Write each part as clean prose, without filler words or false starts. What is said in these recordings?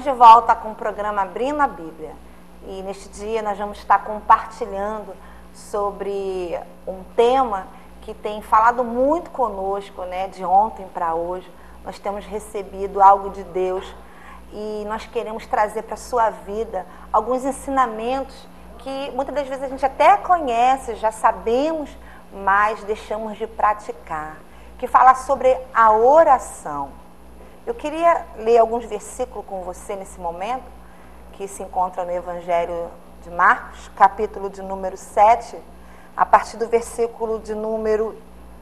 Estamos de volta com o programa Abrindo a Bíblia. E neste dia nós vamos estar compartilhando sobre um tema que tem falado muito conosco, né, de ontem para hoje. Nós temos recebido algo de Deus e nós queremos trazer para a sua vida alguns ensinamentos que muitas das vezes a gente até conhece, já sabemos, mas deixamos de praticar. Que fala sobre a oração. Eu queria ler alguns versículos com você nesse momento, que se encontra no Evangelho de Marcos, capítulo de número 7, a partir do versículo de número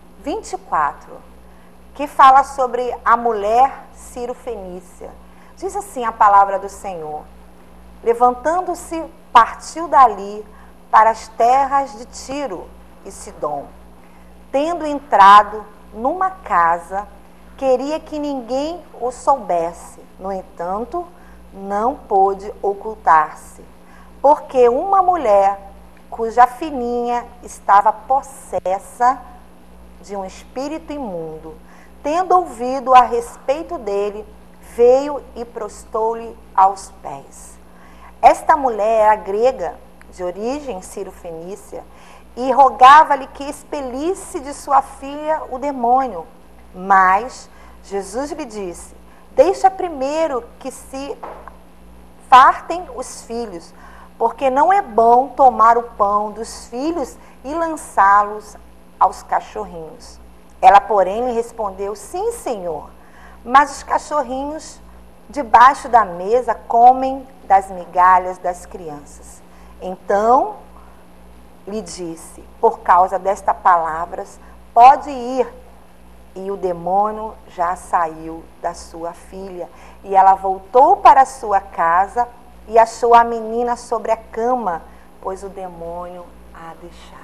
24, que fala sobre a mulher Ciro-fenícia. Diz assim a palavra do Senhor: levantando-se, partiu dali para as terras de Tiro e Sidom. Tendo entrado numa casa, queria que ninguém o soubesse. No entanto, não pôde ocultar-se, porque uma mulher cuja filhinha estava possessa de um espírito imundo, tendo ouvido a respeito dele, veio e prostou-lhe aos pés. Esta mulher era grega, de origem ciro-fenícia, e rogava-lhe que expelisse de sua filha o demônio. Mas Jesus lhe disse: deixa primeiro que se fartem os filhos, porque não é bom tomar o pão dos filhos e lançá-los aos cachorrinhos. Ela, porém, lhe respondeu: sim, Senhor, mas os cachorrinhos debaixo da mesa comem das migalhas das crianças. Então lhe disse: por causa destas palavras, pode ir. E o demônio já saiu da sua filha. E ela voltou para a sua casa e achou a menina sobre a cama, pois o demônio a deixara.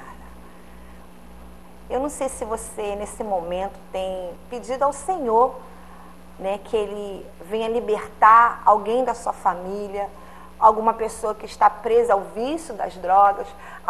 Eu não sei se você, nesse momento, tem pedido ao Senhor, né, que Ele venha libertar alguém da sua família, alguma pessoa que está presa ao vício das drogas,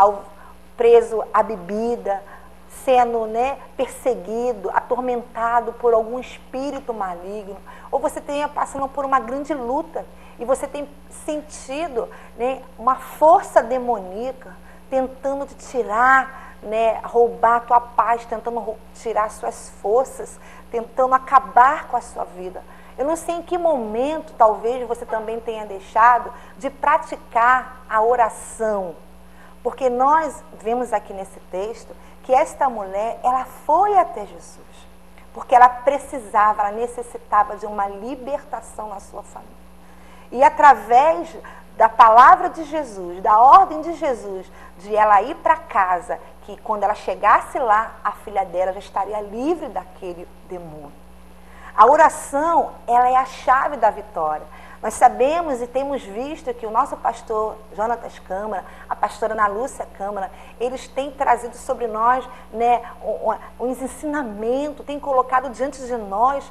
preso à bebida, sendo, né, perseguido, atormentado por algum espírito maligno, ou você tenha passando por uma grande luta e você tem sentido, né, uma força demoníaca tentando te tirar, né, roubar a tua paz, tentando tirar suas forças, tentando acabar com a sua vida. Eu não sei em que momento talvez você também tenha deixado de praticar a oração, porque nós vemos aqui nesse texto que esta mulher, ela foi até Jesus, porque ela precisava, ela necessitava de uma libertação na sua família. E através da palavra de Jesus, da ordem de Jesus, de ela ir para casa, que quando ela chegasse lá, a filha dela já estaria livre daquele demônio. A oração, ela é a chave da vitória. Nós sabemos e temos visto que o nosso pastor Jonatas Câmara, a pastora Ana Lúcia Câmara, eles têm trazido sobre nós, né, uns ensinamentos, têm colocado diante de nós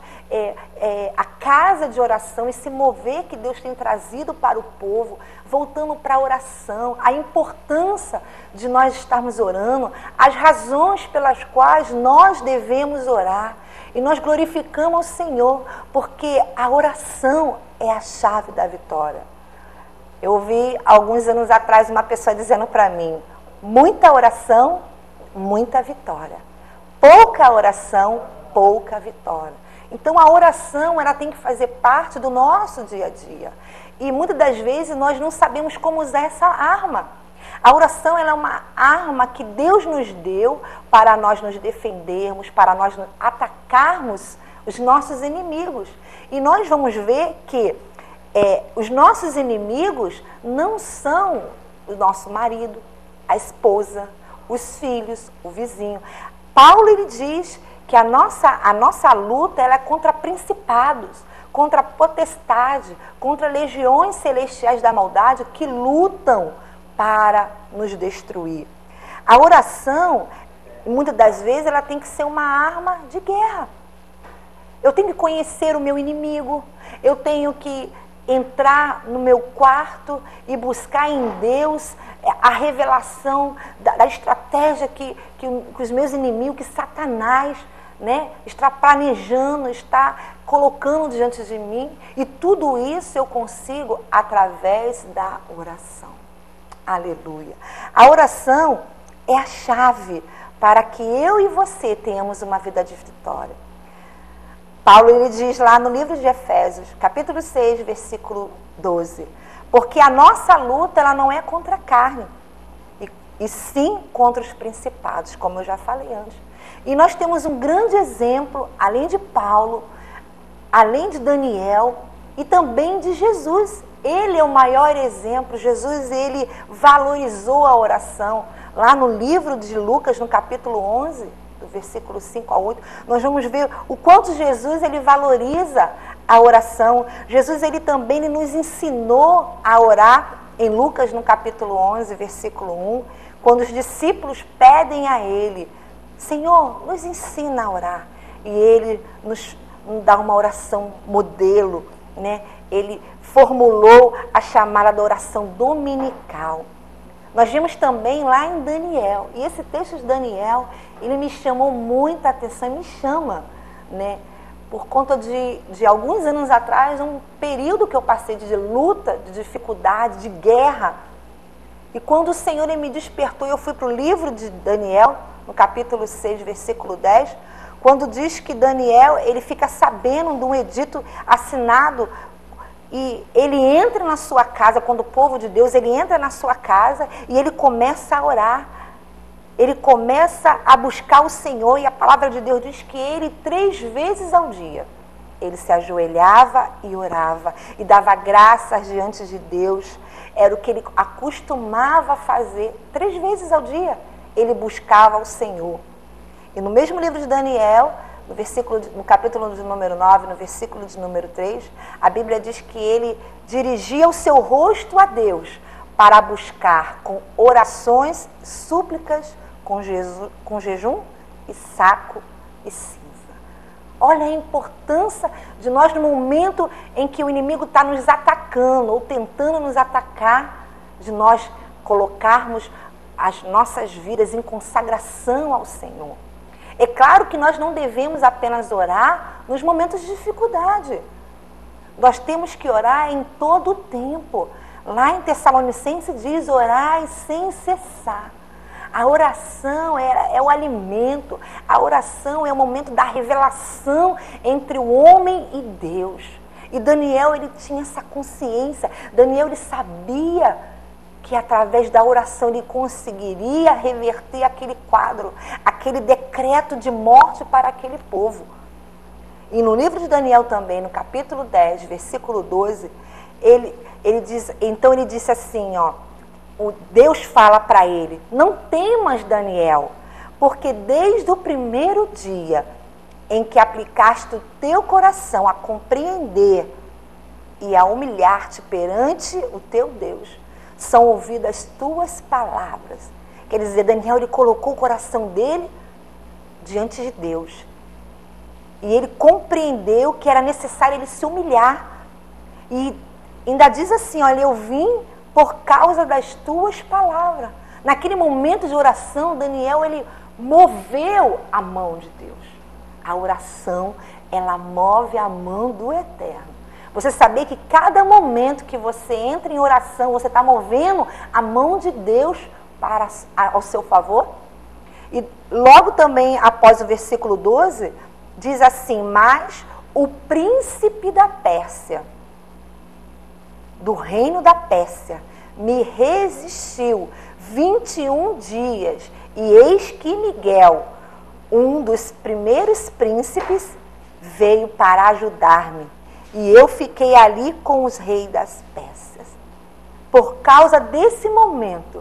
a casa de oração, esse mover que Deus tem trazido para o povo, voltando para a oração, a importância de nós estarmos orando, as razões pelas quais nós devemos orar. E nós glorificamos ao Senhor, porque a oração é a chave da vitória. Eu ouvi alguns anos atrás uma pessoa dizendo para mim: muita oração, muita vitória. Pouca oração, pouca vitória. Então a oração, ela tem que fazer parte do nosso dia a dia. E muitas das vezes nós não sabemos como usar essa arma. A oração, ela é uma arma que Deus nos deu para nós nos defendermos, para nós atacarmos os nossos inimigos. E nós vamos ver que os nossos inimigos não são o nosso marido, a esposa, os filhos, o vizinho. Paulo, ele diz que a nossa luta, ela é contra principados, contra potestade, contra legiões celestiais da maldade que lutam para nos destruir. A oração, muitas das vezes, ela tem que ser uma arma de guerra. Eu tenho que conhecer o meu inimigo, eu tenho que entrar no meu quarto e buscar em Deus a revelação da estratégia que os meus inimigos, que Satanás, né, está planejando, está colocando diante de mim, e tudo isso eu consigo através da oração. Aleluia. A oração é a chave para que eu e você tenhamos uma vida de vitória. Paulo, ele diz lá no livro de Efésios, capítulo 6, versículo 12, porque a nossa luta, ela não é contra a carne, e sim contra os principados, como eu já falei antes. E nós temos um grande exemplo, além de Paulo, além de Daniel e também de Jesus. Ele é o maior exemplo. Jesus, ele valorizou a oração. Lá no livro de Lucas, no capítulo 11, do versículo 5 a 8, nós vamos ver o quanto Jesus, ele valoriza a oração. Jesus, ele também nos ensinou a orar em Lucas, no capítulo 11, versículo 1, quando os discípulos pedem a ele, Senhor, nos ensina a orar. E ele nos dá uma oração modelo, né? Ele formulou a chamada da oração dominical. Nós vimos também lá em Daniel, e esse texto de Daniel, ele me chamou muita atenção, me chama, né? Por conta de alguns anos atrás, um período que eu passei de luta, de dificuldade, de guerra. E quando o Senhor me despertou, eu fui para o livro de Daniel, no capítulo 6, versículo 10, quando diz que Daniel, ele fica sabendo de um edito assinado, e ele entra na sua casa, quando o povo de Deus, ele entra na sua casa e ele começa a orar. Ele começa a buscar o Senhor, e a palavra de Deus diz que ele 3 vezes ao dia, ele se ajoelhava e orava, e dava graças diante de Deus. Era o que ele acostumava fazer, 3 vezes ao dia, ele buscava o Senhor. E no mesmo livro de Daniel, no capítulo de número 9, no versículo de número 3, a Bíblia diz que ele dirigia o seu rosto a Deus para buscar com orações, súplicas, com jejum e saco e cinza. Olha a importância de nós, no momento em que o inimigo está nos atacando ou tentando nos atacar, de nós colocarmos as nossas vidas em consagração ao Senhor. É claro que nós não devemos apenas orar nos momentos de dificuldade. Nós temos que orar em todo o tempo. Lá em Tessalonicenses diz, orai sem cessar. A oração é o alimento. A oração é o momento da revelação entre o homem e Deus. E Daniel, ele tinha essa consciência. Daniel, ele sabia que através da oração ele conseguiria reverter aquele quadro, aquele decreto de morte para aquele povo. E no livro de Daniel também, no capítulo 10, versículo 12, ele disse assim, ó, Deus fala para ele, não temas, Daniel, porque desde o primeiro dia em que aplicaste o teu coração a compreender e a humilhar-te perante o teu Deus, são ouvidas tuas palavras. Quer dizer, Daniel, ele colocou o coração dele diante de Deus. E ele compreendeu que era necessário ele se humilhar. E ainda diz assim, olha, eu vim por causa das tuas palavras. Naquele momento de oração, Daniel, ele moveu a mão de Deus. A oração, ela move a mão do Eterno. Você saber que cada momento que você entra em oração, você está movendo a mão de Deus ao seu favor? E logo também, após o versículo 12, diz assim, mas o príncipe da Pérsia, do reino da Pérsia, me resistiu 21 dias, e eis que Miguel, um dos primeiros príncipes, veio para ajudar-me. E eu fiquei ali com os reis das Pérsias. Por causa desse momento,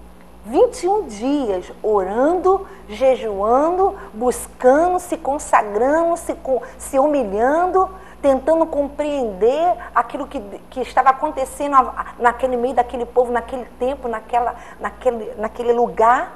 21 dias orando, jejuando, buscando, se consagrando, se humilhando, tentando compreender aquilo que estava acontecendo naquele meio daquele povo, naquele tempo, naquele lugar.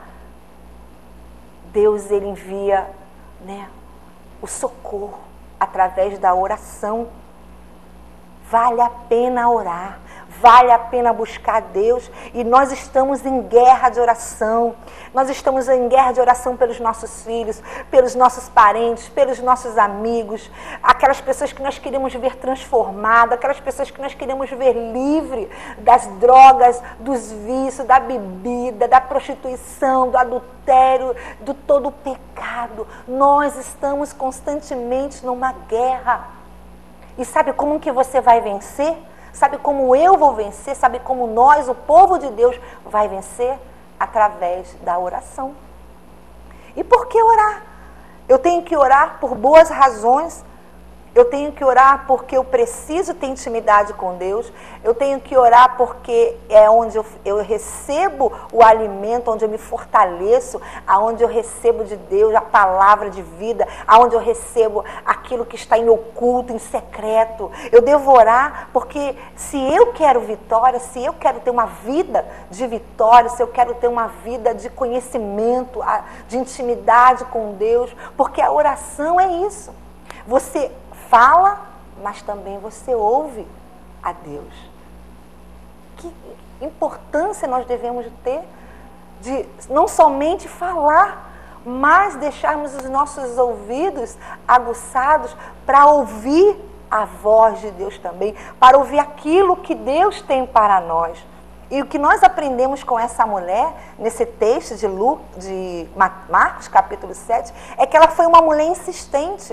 Deus, ele envia, né, o socorro através da oração. Vale a pena orar, vale a pena buscar Deus, e nós estamos em guerra de oração. Nós estamos em guerra de oração pelos nossos filhos, pelos nossos parentes, pelos nossos amigos, aquelas pessoas que nós queremos ver transformadas, aquelas pessoas que nós queremos ver livre das drogas, dos vícios, da bebida, da prostituição, do adultério, de todo o pecado. Nós estamos constantemente numa guerra. E sabe como que você vai vencer? Sabe como eu vou vencer? Sabe como nós, o povo de Deus, vai vencer? Através da oração. E por que orar? Eu tenho que orar por boas razões. Eu tenho que orar porque eu preciso ter intimidade com Deus. Eu tenho que orar porque é onde eu recebo o alimento, onde eu me fortaleço, aonde eu recebo de Deus a palavra de vida, aonde eu recebo aquilo que está em oculto, em secreto. Eu devo orar porque se eu quero vitória, se eu quero ter uma vida de vitória, se eu quero ter uma vida de conhecimento, de intimidade com Deus, porque a oração é isso. Você fala, mas também você ouve a Deus. Que importância nós devemos ter de não somente falar, mas deixarmos os nossos ouvidos aguçados para ouvir a voz de Deus também, para ouvir aquilo que Deus tem para nós. E o que nós aprendemos com essa mulher, nesse texto de Marcos, capítulo 7, é que ela foi uma mulher insistente.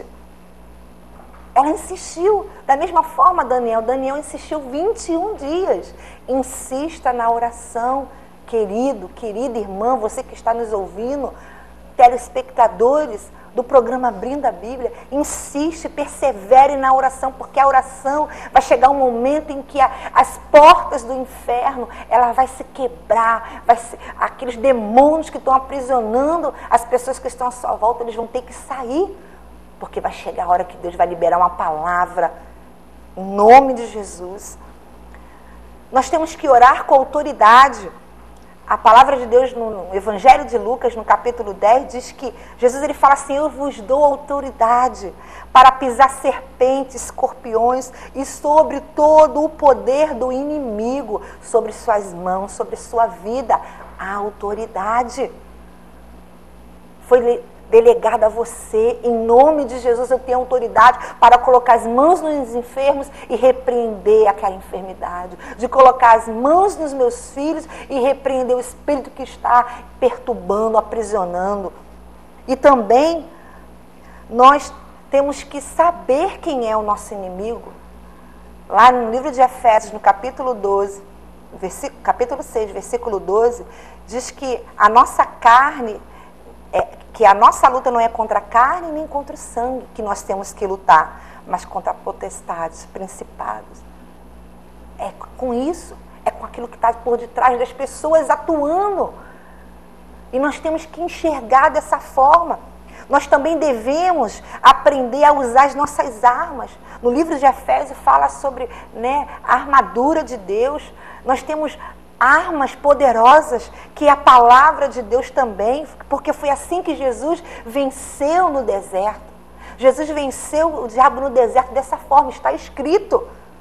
Ela insistiu, da mesma forma Daniel insistiu 21 dias. Insista na oração, querida irmã, você que está nos ouvindo, telespectadores do programa Abrindo a Bíblia, insiste, persevere na oração, porque a oração vai chegar um momento em que as portas do inferno, ela vai se quebrar, aqueles demônios que estão aprisionando as pessoas que estão à sua volta, eles vão ter que sair. Porque vai chegar a hora que Deus vai liberar uma palavra em nome de Jesus. Nós temos que orar com autoridade. A palavra de Deus no Evangelho de Lucas, no capítulo 10, diz que Jesus ele fala assim: eu vos dou autoridade para pisar serpentes, escorpiões e sobre todo o poder do inimigo, sobre suas mãos, sobre sua vida. A autoridade foi delegada a você. Em nome de Jesus eu tenho autoridade para colocar as mãos nos enfermos e repreender aquela enfermidade, de colocar as mãos nos meus filhos e repreender o espírito que está perturbando, aprisionando. E também nós temos que saber quem é o nosso inimigo. Lá no livro de Efésios, no capítulo 12, capítulo 6, versículo 12, diz que a nossa carne que a nossa luta não é contra a carne nem contra o sangue que nós temos que lutar, mas contra potestades, principados. É com isso, é com aquilo que está por detrás das pessoas atuando. E nós temos que enxergar dessa forma. Nós também devemos aprender a usar as nossas armas. No livro de Efésios fala sobre, a armadura de Deus. Nós temos armas poderosas, que é a palavra de Deus também, porque foi assim que Jesus venceu no deserto. Jesus venceu o diabo no deserto dessa forma, está escrito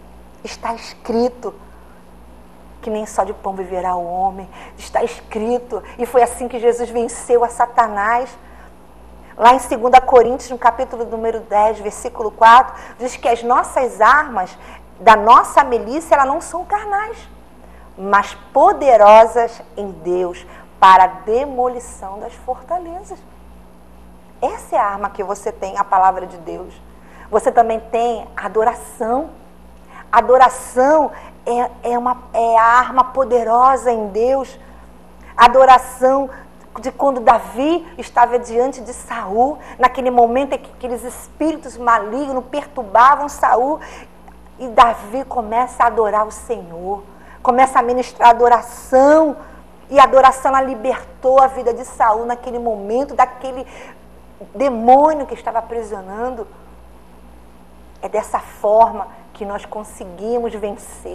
que nem só de pão viverá o homem, está escrito, e foi assim que Jesus venceu a Satanás. Lá em 2 Coríntios, no capítulo número 10, versículo 4, diz que as nossas armas, da nossa milícia, elas não são carnais, mas poderosas em Deus para a demolição das fortalezas. Essa é a arma que você tem, a palavra de Deus. Você também tem a adoração. A adoração é a arma poderosa em Deus. A adoração de quando Davi estava diante de Saul, naquele momento em que aqueles espíritos malignos perturbavam Saul, e Davi começa a adorar o Senhor. Começa a ministrar adoração, e a adoração ela libertou a vida de Saul naquele momento, daquele demônio que estava aprisionando. É dessa forma que nós conseguimos vencer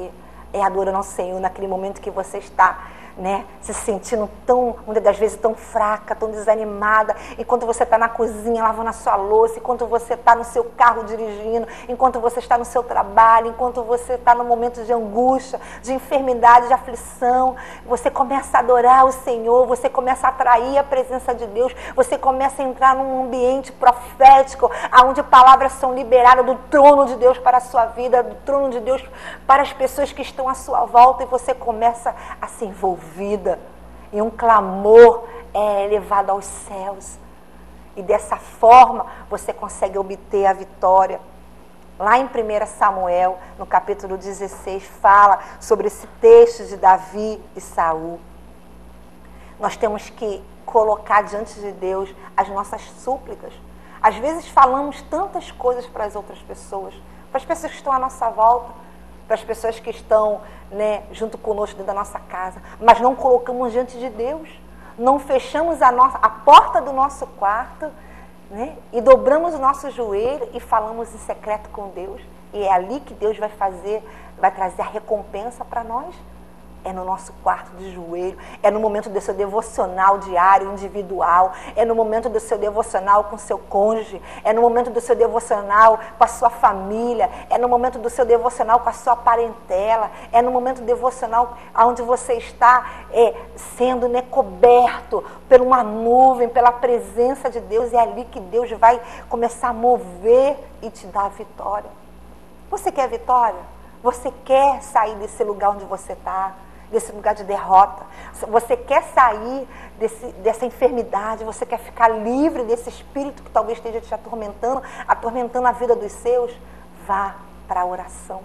é adorando ao Senhor naquele momento que você está, né, se sentindo tão, muitas das vezes, tão fraca, tão desanimada, enquanto você está na cozinha lavando a sua louça, enquanto você está no seu carro dirigindo, enquanto você está no seu trabalho, enquanto você está no momento de angústia, de enfermidade, de aflição, você começa a adorar o Senhor, você começa a atrair a presença de Deus, você começa a entrar num ambiente profético, onde palavras são liberadas do trono de Deus para a sua vida, do trono de Deus para as pessoas que estão à sua volta, e você começa a se envolver e um clamor é elevado aos céus, e dessa forma você consegue obter a vitória. Lá em 1 Samuel, no capítulo 16, fala sobre esse texto de Davi e Saul. Nós temos que colocar diante de Deus as nossas súplicas. Às vezes falamos tantas coisas para as outras pessoas, para as pessoas que estão à nossa volta, para as pessoas que estão, né, junto conosco dentro da nossa casa, mas não colocamos diante de Deus, não fechamos a porta do nosso quarto, né, e dobramos o nosso joelho e falamos em secreto com Deus, e é ali que Deus vai trazer a recompensa para nós. É no nosso quarto de joelho, é no momento do seu devocional diário, individual, é no momento do seu devocional com seu cônjuge, é no momento do seu devocional com a sua família, é no momento do seu devocional com a sua parentela, é no momento devocional onde você está sendo, né, coberto por uma nuvem, pela presença de Deus, e é ali que Deus vai começar a mover e te dar a vitória. Você quer vitória? Você quer sair desse lugar onde você está? Desse lugar de derrota? Você quer sair dessa enfermidade? Você quer ficar livre desse espírito que talvez esteja te atormentando a vida dos seus? Vá para a oração.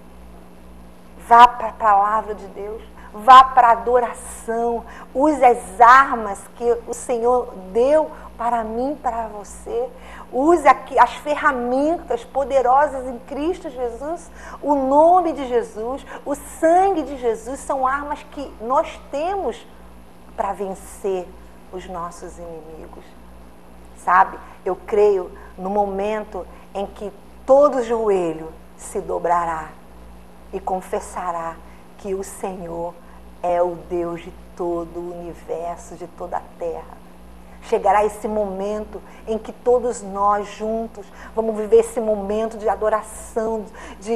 Vá para a palavra de Deus. Vá para a adoração. Use as armas que o Senhor deu para mim, para você. Use as ferramentas poderosas em Cristo Jesus. O nome de Jesus, o sangue de Jesus são armas que nós temos para vencer os nossos inimigos. Sabe? Eu creio no momento em que todo joelho se dobrará e confessará que o Senhor é o Deus de todo o universo, de toda a terra. Chegará esse momento em que todos nós juntos vamos viver esse momento de adoração,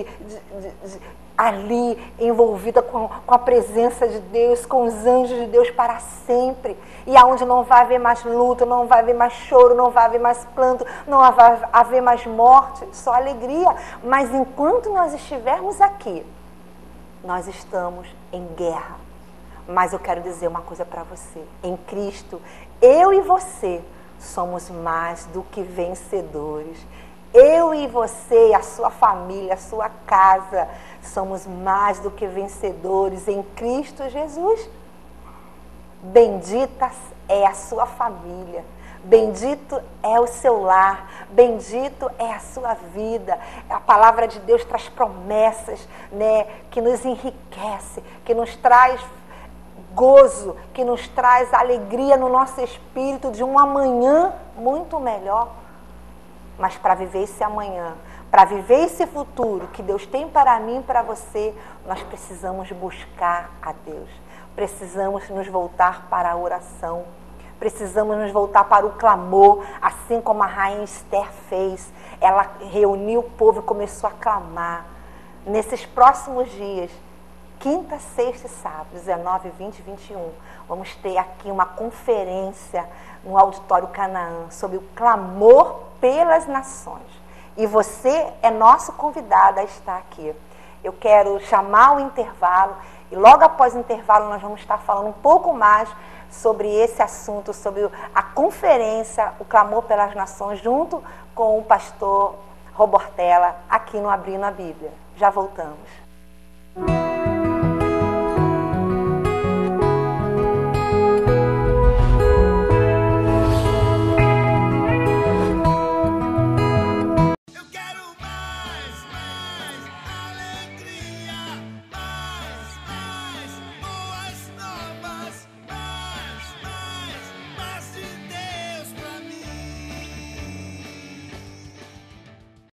ali envolvida com a presença de Deus, com os anjos de Deus para sempre. E aonde não vai haver mais luto, não vai haver mais choro, não vai haver mais planto, não vai haver mais morte, só alegria. Mas enquanto nós estivermos aqui, nós estamos em guerra. Mas eu quero dizer uma coisa para você. Em Cristo, eu e você somos mais do que vencedores. Eu e você, a sua família, a sua casa, somos mais do que vencedores em Cristo Jesus. Bendita é a sua família. Bendito é o seu lar, bendito é a sua vida. A palavra de Deus traz promessas, né, que nos enriquece, que nos traz gozo, que nos traz alegria no nosso espírito de um amanhã muito melhor. Mas para viver esse amanhã, para viver esse futuro que Deus tem para mim e para você, nós precisamos buscar a Deus. Precisamos nos voltar para a oração. Precisamos nos voltar para o clamor, assim como a rainha Esther fez. Ela reuniu o povo e começou a clamar. Nesses próximos dias, quinta, sexta e sábado, 19, 20 e 21, vamos ter aqui uma conferência no Auditório Canaã sobre o clamor pelas nações. E você é nosso convidado a estar aqui. Eu quero chamar o intervalo e logo após o intervalo nós vamos estar falando um pouco mais sobre esse assunto, sobre a conferência, o clamor pelas nações, junto com o pastor Robortella, aqui no Abrindo a Bíblia. Já voltamos.